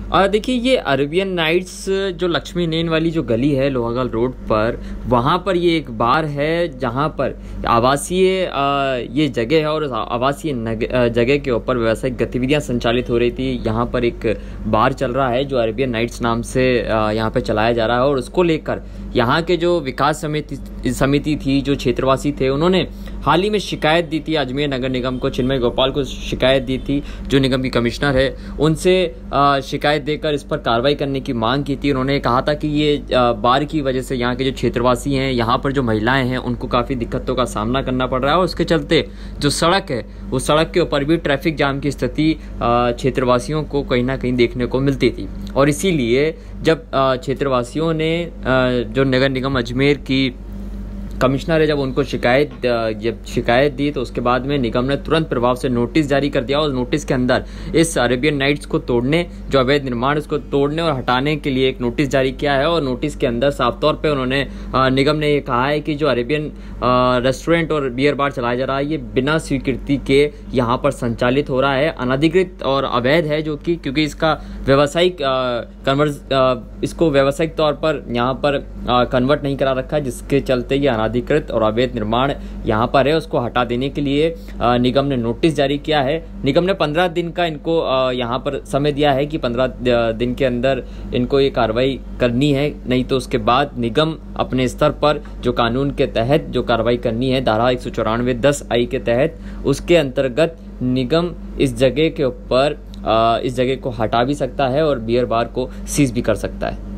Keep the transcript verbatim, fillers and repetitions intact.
और देखिए ये अरेबियन नाइट्स जो लक्ष्मी लेन वाली जो गली है लोहागढ़ रोड पर, वहाँ पर ये एक बार है जहाँ पर आवासीय ये जगह है और उस आवासीय जगह के ऊपर व्यावसायिक गतिविधियाँ संचालित हो रही थी। यहाँ पर एक बार चल रहा है जो अरेबियन नाइट्स नाम से यहाँ पे चलाया जा रहा है और उसको लेकर यहाँ के जो विकास समिति समिति थी, जो क्षेत्रवासी थे, उन्होंने हाल ही में शिकायत दी थी अजमेर नगर निगम को, चिन्मय गोपाल को शिकायत दी थी जो निगम की कमिश्नर है, उनसे शिकायत देकर इस पर कार्रवाई करने की मांग की थी। उन्होंने कहा था कि ये बाढ़ की वजह से यहाँ के जो क्षेत्रवासी हैं, यहाँ पर जो महिलाएं हैं, उनको काफ़ी दिक्कतों का सामना करना पड़ रहा है और उसके चलते जो सड़क है उस सड़क के ऊपर भी ट्रैफिक जाम की स्थिति क्षेत्रवासियों को कहीं ना कहीं देखने को मिलती थी। और इसीलिए जब क्षेत्रवासियों ने जो नगर निगम अजमेर की कमिश्नर है, जब उनको शिकायत जब शिकायत दी तो उसके बाद में निगम ने तुरंत प्रभाव से नोटिस जारी कर दिया और नोटिस के अंदर इस अरेबियन नाइट्स को तोड़ने, जो अवैध निर्माण उसको तोड़ने और हटाने के लिए एक नोटिस जारी किया है। और नोटिस के अंदर साफ तौर पे उन्होंने निगम ने ये कहा है कि जो अरेबियन रेस्टोरेंट और बियर बार चलाया जा रहा है ये बिना स्वीकृति के यहाँ पर संचालित हो रहा है, अनधिकृत और अवैध है, जो कि क्योंकि इसका व्यावसायिक कन्वर्ट इसको व्यावसायिक तौर पर यहाँ पर कन्वर्ट नहीं करा रखा है, जिसके चलते ये अनाधिकृत और अवैध निर्माण यहाँ पर है, उसको हटा देने के लिए निगम ने नोटिस जारी किया है। निगम ने पंद्रह दिन का इनको यहाँ पर समय दिया है कि पंद्रह दिन के अंदर इनको ये कार्रवाई करनी है, नहीं तो उसके बाद निगम अपने स्तर पर जो कानून के तहत जो कार्रवाई करनी है, धारा एक सौ चौरानवे दस आई के तहत, उसके अंतर्गत निगम इस जगह के ऊपर इस जगह को हटा भी सकता है और बियर बार को सीज भी कर सकता है।